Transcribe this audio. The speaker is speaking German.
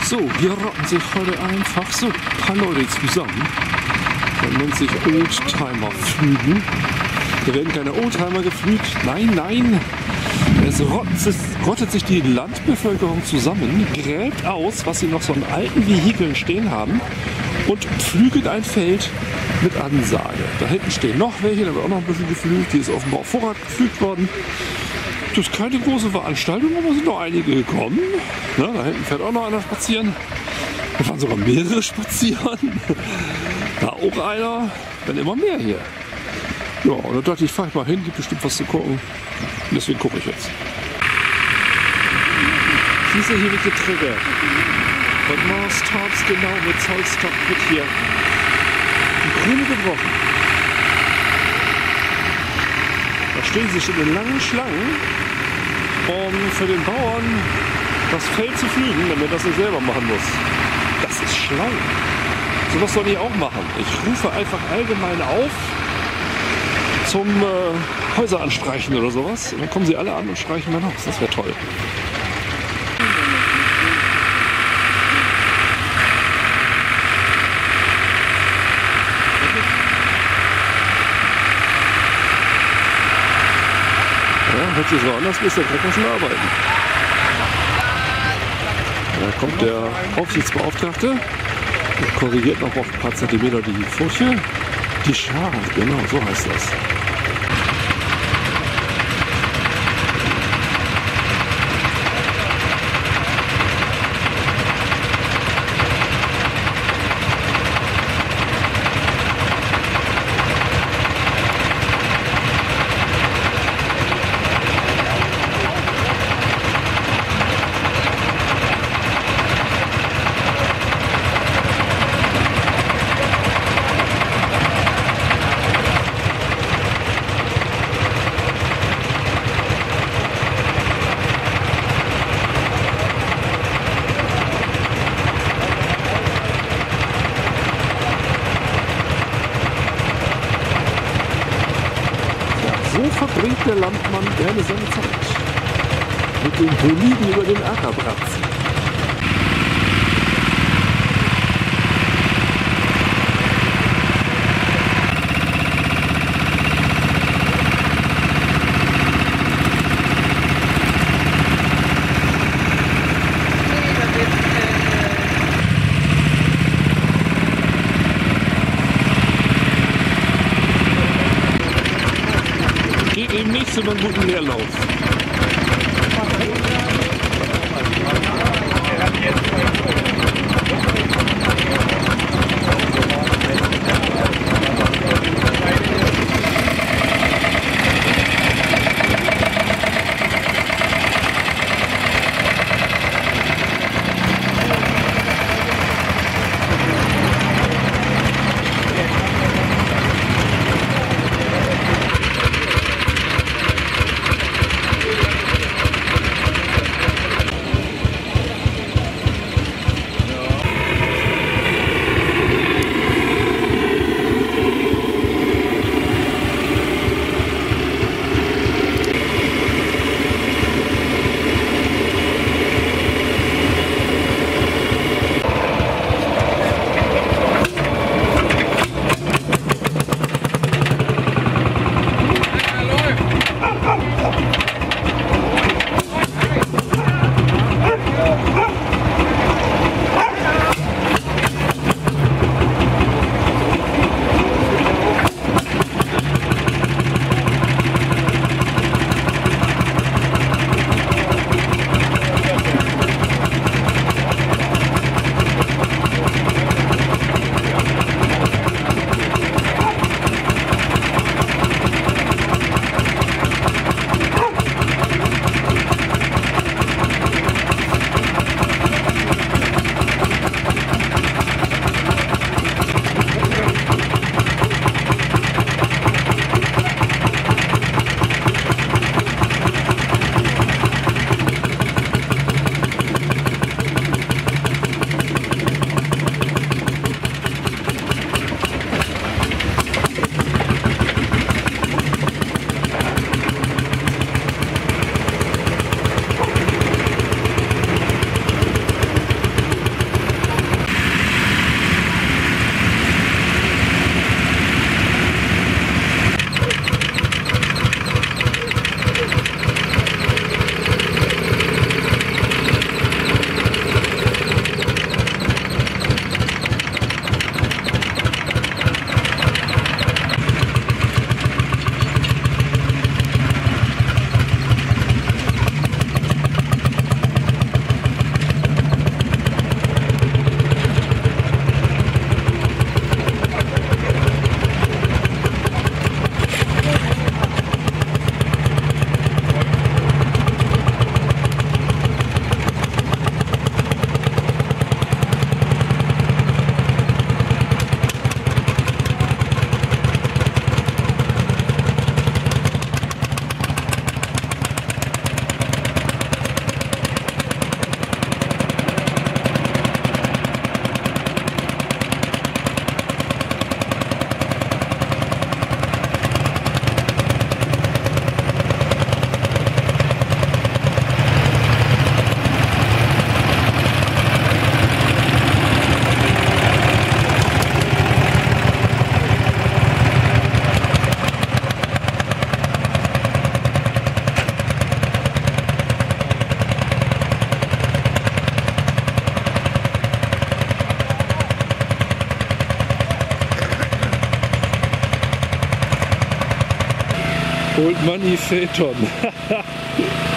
So, hier rotten sich heute einfach so ein paar Leute zusammen. Das nennt sich Oldtimer-Flügen. Hier werden keine Oldtimer geflügt. Nein, nein. Es rottet sich die Landbevölkerung zusammen, gräbt aus, was sie noch so an alten Vehikeln stehen haben und pflügt ein Feld mit Ansage. Da hinten stehen noch welche, da wird auch noch ein bisschen geflügt. Die ist offenbar auf Vorrat geflügt worden. Das ist keine große Veranstaltung, aber es sind noch einige gekommen. Ja, da hinten fährt auch noch einer spazieren. Da fahren sogar mehrere spazieren. Da auch einer. Dann immer mehr hier. Ja, und da dachte ich, fahr ich mal hin, gibt bestimmt was zu gucken. Und deswegen gucke ich jetzt. Siehst du, hier wird getriggert. Und Mars-Tops, genau, mit Zollstock wird hier die Krone gebrochen. Da stehen sie schon in langen Schlangen, um für den Bauern das Feld zu pflügen, damit er das nicht selber machen muss. Das ist schlau. So was soll ich auch machen. Ich rufe einfach allgemein auf zum Häuser anstreichen oder sowas. Und dann kommen sie alle an und streichen mein Haus. Das wäre toll. Ja, hört sich so anders, bis der Trecker schon arbeiten. Da kommt der Aufsichtsbeauftragte und korrigiert noch auf ein paar Zentimeter die Furche. Die Schar, genau, so heißt das. So verbringt der Landmann gerne seine Zeit. Mit dem Boliden über den Acker bratzen. Geht eben nicht, sondern guten Leerlauf. Old Money Phaeton.